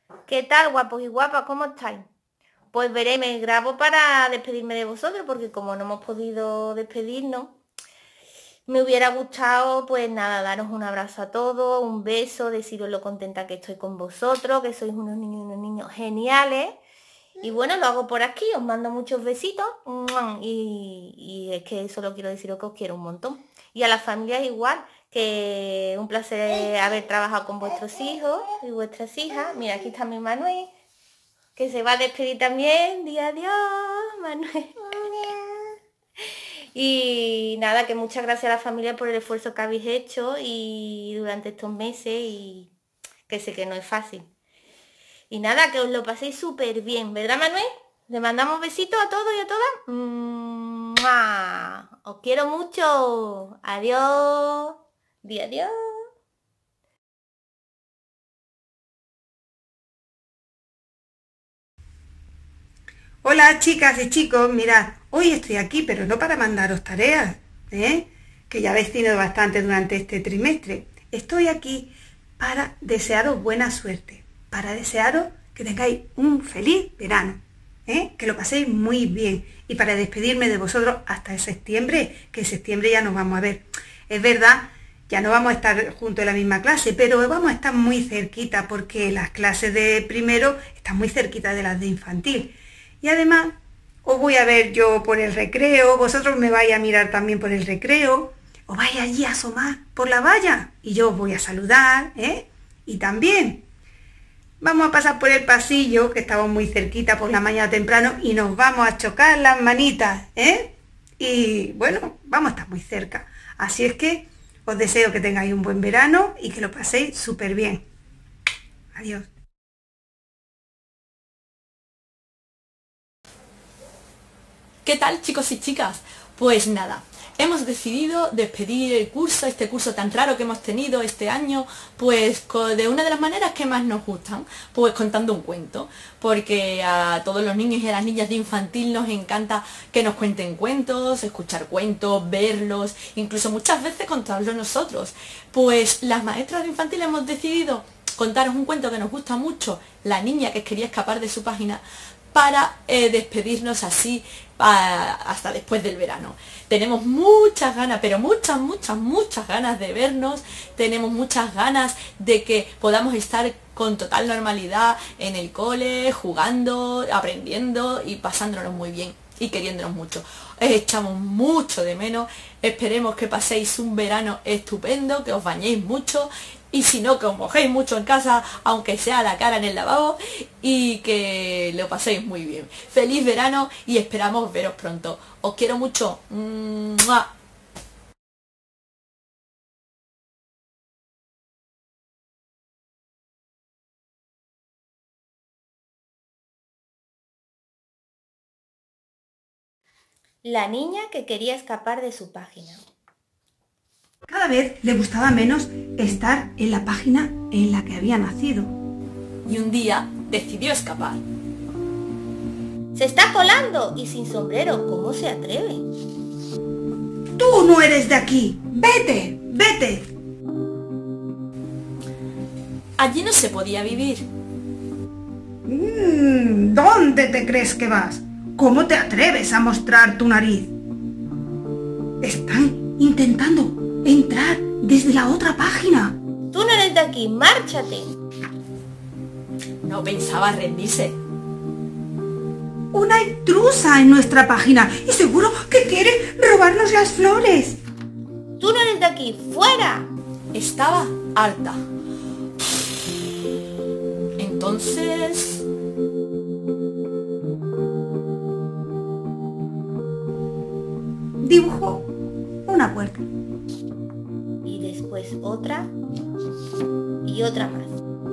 ¿Qué tal, guapos y guapas? ¿Cómo estáis? Pues veréis, me grabo para despedirme de vosotros, porque como no hemos podido despedirnos, me hubiera gustado, pues nada, daros un abrazo a todos, un beso, deciros lo contenta que estoy con vosotros, que sois unos niños geniales. Y bueno, lo hago por aquí, os mando muchos besitos. ¡Mua! Y es que solo quiero deciros que os quiero un montón. Y a las familias igual, que un placer haber trabajado con vuestros hijos y vuestras hijas. Mira, aquí está mi Manuel, que se va a despedir también. Di adiós, Manuel. Y nada, que muchas gracias a la familia por el esfuerzo que habéis hecho y durante estos meses y que sé que no es fácil. Y nada, que os lo paséis súper bien, ¿verdad, Manuel? Le mandamos besitos a todos y a todas. ¡Mua! Os quiero mucho. Adiós. Di adiós. Hola chicas y chicos, mirad, hoy estoy aquí, pero no para mandaros tareas, ¿eh? Que ya habéis tenido bastante durante este trimestre. Estoy aquí para desearos buena suerte, para desearos que tengáis un feliz verano, ¿eh? Que lo paséis muy bien y para despedirme de vosotros hasta septiembre, que en septiembre ya nos vamos a ver. Es verdad, ya no vamos a estar juntos en la misma clase, pero vamos a estar muy cerquita porque las clases de primero están muy cerquita de las de infantil. Y además, os voy a ver yo por el recreo, vosotros me vais a mirar también por el recreo, os vais allí a asomar por la valla y yo os voy a saludar, ¿eh? Y también vamos a pasar por el pasillo, que estamos muy cerquita por la mañana temprano, y nos vamos a chocar las manitas, ¿eh? Y bueno, vamos a estar muy cerca. Así es que os deseo que tengáis un buen verano y que lo paséis súper bien. Adiós. ¿Qué tal, chicos y chicas? Pues nada, hemos decidido despedir el curso, este curso tan raro que hemos tenido este año, pues de una de las maneras que más nos gustan, pues contando un cuento, porque a todos los niños y a las niñas de infantil nos encanta que nos cuenten cuentos, escuchar cuentos, verlos, incluso muchas veces contarlos nosotros. Pues las maestras de infantil hemos decidido contaros un cuento que nos gusta mucho, La niña que quería escapar de su página, para despedirnos así hasta después del verano. Tenemos muchas ganas, pero muchas ganas de vernos, tenemos muchas ganas de que podamos estar con total normalidad en el cole, jugando, aprendiendo y pasándonos muy bien y queriéndonos mucho. Os echamos mucho de menos, esperemos que paséis un verano estupendo, que os bañéis mucho y si no, que os mojéis mucho en casa, aunque sea la cara en el lavabo, y que lo paséis muy bien. Feliz verano y esperamos veros pronto. Os quiero mucho. ¡Mua! La niña que quería escapar de su página. Cada vez le gustaba menos estar en la página en la que había nacido. Y un día decidió escapar. Se está colando y sin sombrero. ¿Cómo se atreve? ¡Tú no eres de aquí! ¡Vete! ¡Vete! Allí no se podía vivir. ¿Dónde te crees que vas? ¿Cómo te atreves a mostrar tu nariz? Están intentando entrar desde la otra página. Tú no eres de aquí, márchate. No pensaba rendirse. Una intrusa en nuestra página y seguro que quiere robarnos las flores. Tú no eres de aquí, fuera. Estaba harta. Entonces... Dibujó una puerta. Y después otra y otra más.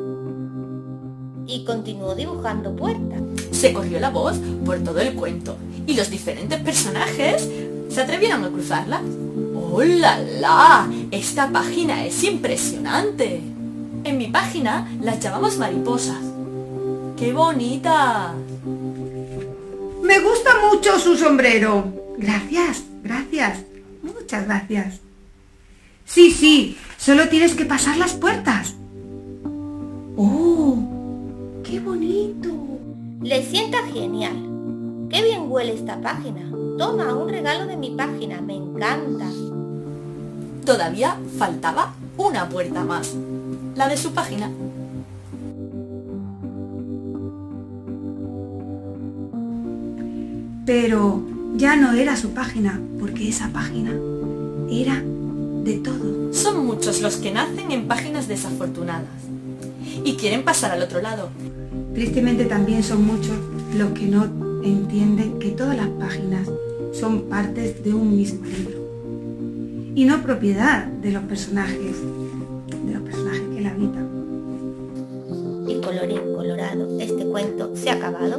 Y continuó dibujando puertas. se corrió la voz por todo el cuento y los diferentes personajes se atrevieron a cruzarla. ¡Oh, la, la! Esta página es impresionante. En mi página las llamamos mariposas. ¡Qué bonitas! Me gusta mucho su sombrero. Gracias, gracias. Muchas gracias. Sí, sí, solo tienes que pasar las puertas. ¡Oh! ¡Qué Le sienta genial. ¡Qué bien huele esta página! Toma, un regalo de mi página, me encanta. Todavía faltaba una puerta más, la de su página. Pero ya no era su página, porque esa página era de todo. Son muchos los que nacen en páginas desafortunadas y quieren pasar al otro lado. Tristemente también son muchos los que no entienden que todas las páginas son partes de un mismo libro y no propiedad de los personajes que la habitan. Y colorín colorado, este cuento se ha acabado.